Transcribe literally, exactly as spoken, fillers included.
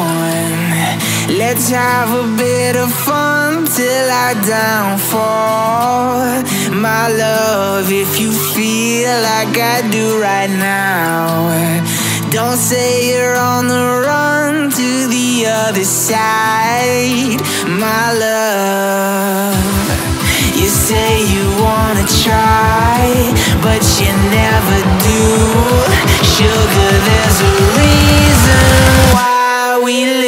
on. Let's have a bit of fun till I downfall. My love, if you feel like I do right now, don't say you're on the run to the other side. My love, you say you wanna try, but you never do. Sugar, there's a reason why we